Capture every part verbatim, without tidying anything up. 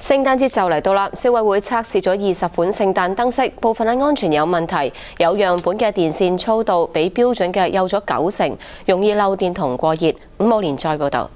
聖誕節就嚟到啦，消委會測試咗二十款聖誕燈飾，部分嘅安全有問題，有樣本嘅電線粗度比標準嘅幼咗九成，容易漏電同過熱。伍慕蓮再報導。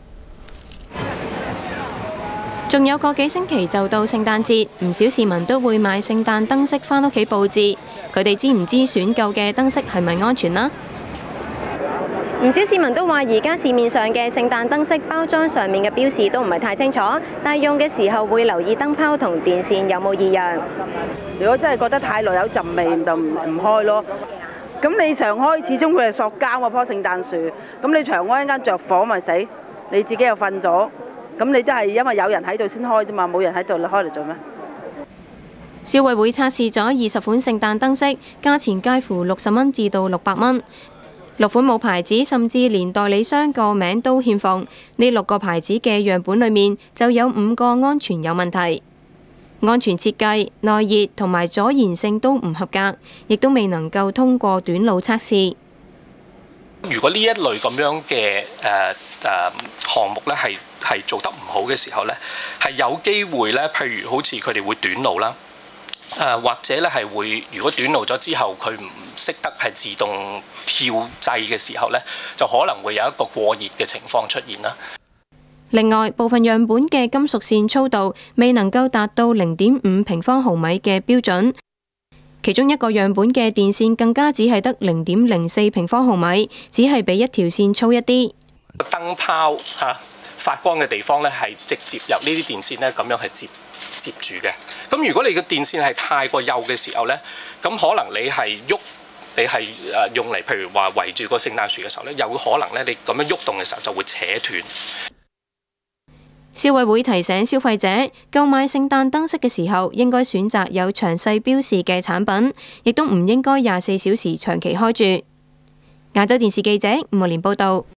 仲有個幾星期就到聖誕節，唔少市民都會買聖誕燈飾返屋企佈置。佢哋知唔知選購嘅燈飾係咪安全啦？唔少市民都話，而家市面上嘅聖誕燈飾包裝上面嘅標示都唔係太清楚，但係用嘅時候會留意燈泡同電線有冇異樣。 如果真係覺得太耐有陣味，就唔唔開咯。咁你長開，始終佢係塑膠嗰棵聖誕樹，咁你長開一間着火咪死，你自己又瞓咗，咁你都係因為有人喺度先開啫嘛，冇人喺度你開嚟做咩？ 消委會測試咗二十款聖誕燈飾，價錢介乎六十蚊至到六百蚊。六款冇牌子，甚至連代理商個名都欠奉。呢六個牌子嘅樣本裏面就有五個安全有問題，安全設計、耐熱同埋阻燃性都唔合格，亦都未能夠通過短路測試。 如果呢一類咁樣嘅誒誒項目咧係係做得唔好嘅時候咧，係有機會咧，譬如好似佢哋會短路啦。誒、呃、或者咧係會，如果短路咗之後，佢唔識得係自動跳掣嘅時候咧，就可能會有一個過熱嘅情況出現啦。 另外，部分樣本嘅金屬線粗度未能夠達到零點五平方毫米嘅標準，其中一個樣本嘅電線更加只係得零點零四平方毫米，只係比一條線粗一啲。 燈泡嚇、啊、發光嘅地方咧，係直接由呢啲電線咧咁樣係接接住嘅。咁如果你嘅電線係太過幼嘅時候呢，咁可能你係喐，你係誒用嚟，譬如話圍住個聖誕樹嘅時候呢，有可能咧你咁樣喐動嘅時候就會扯斷。 消委會提醒消費者購買聖誕燈飾嘅時候，應該選擇有詳細標示嘅產品，亦都唔應該廿四小時長期開住。亞洲電視記者伍慕蓮報導。